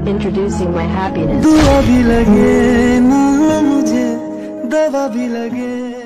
Introducing my happiness. दुआ भी लगे ना मुझे, दवा भी लगे।